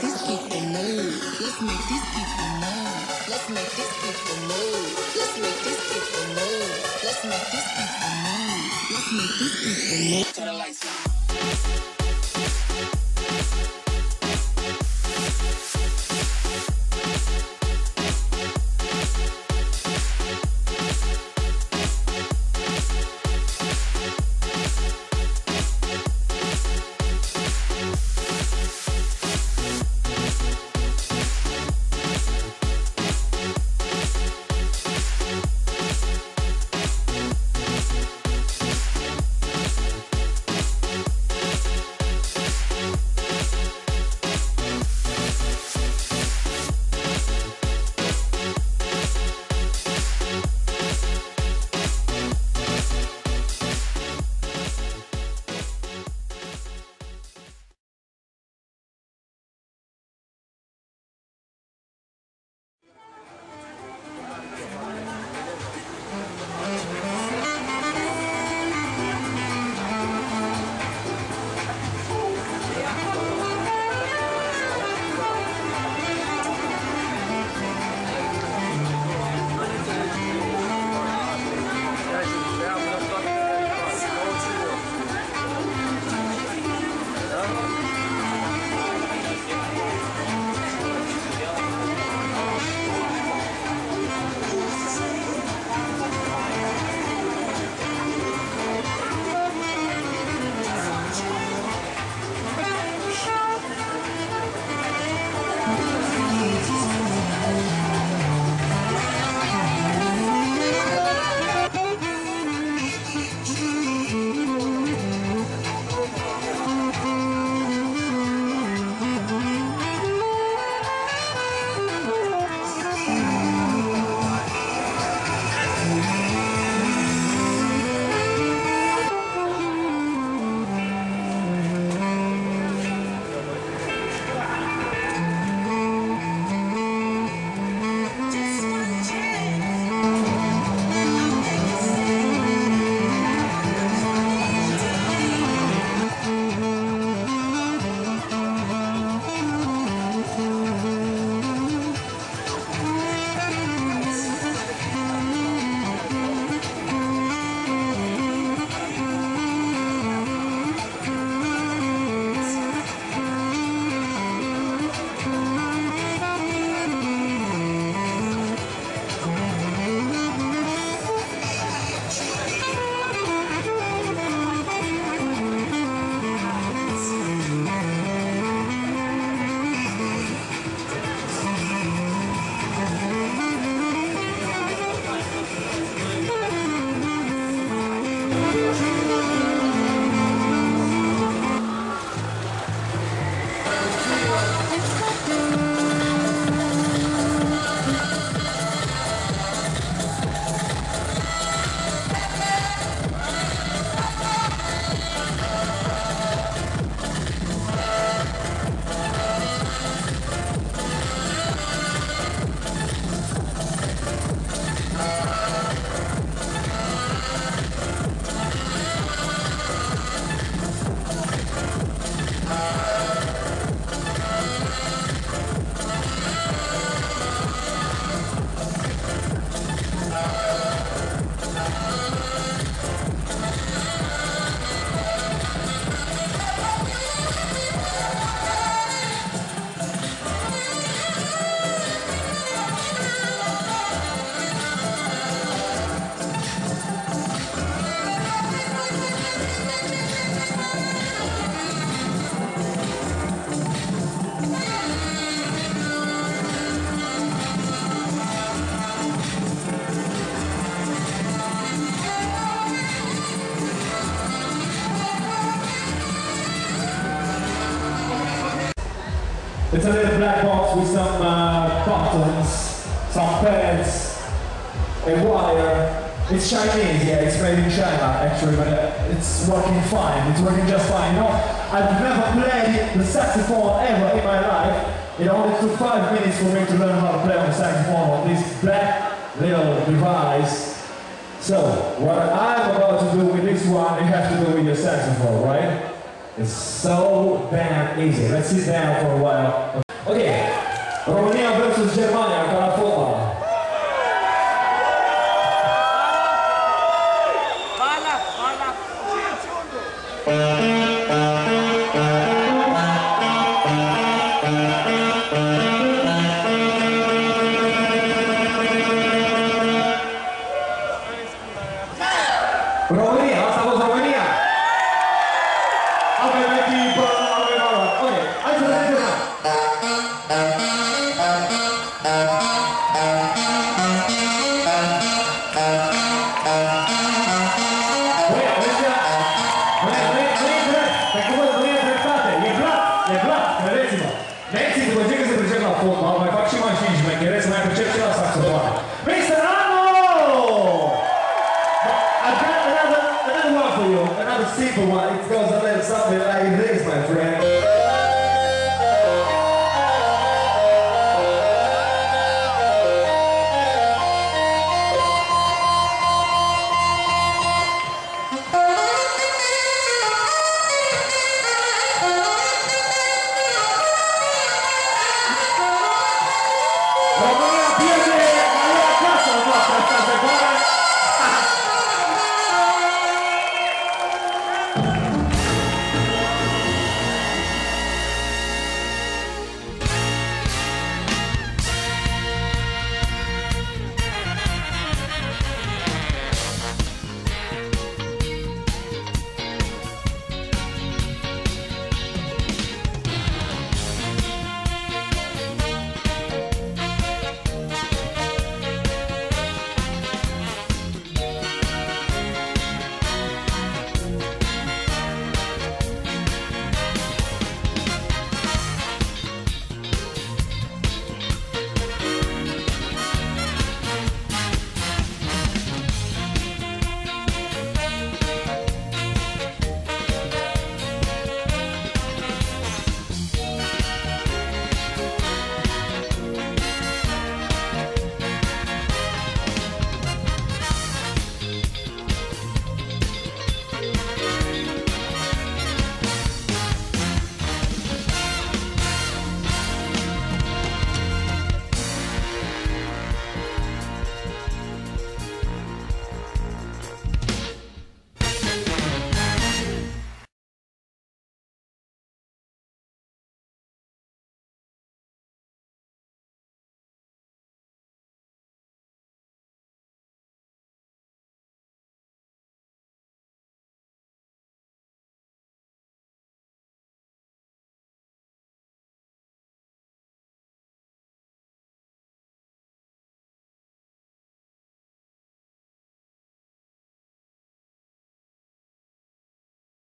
this people move. Let's make these people move. Let's make these people move. Let's make these people move. Let's make these people move. Let's make these people move. Turn the lights on. It's a little black box with some buttons, some pads, a wire. It's Chinese, yeah, it's made in China actually, but it's working fine, it's working just fine. You know, I've never played the saxophone ever in my life. It only took 5 minutes for me to learn how to play on the saxophone on this black little device. So, what I'm about to do with this one, you have to do with your saxophone, right? It's so damn easy. Let's sit down for a while. Romania versus Germania, ca la fotbal. România, asta a fost România! Avem echipă, avem valoare. Ok, hai să vedem ceva. Băi, aveți ceva? Băi, nu e drept. Pe cuvânt, nu e dreptate. E blat, credeți-mă. Nemții, după ce că se pricep la fotbal, mai fac și mașini șmecherezi, mai pricep și la saxofoane. Mr. Ano! I've got another one for you, another simple one. It's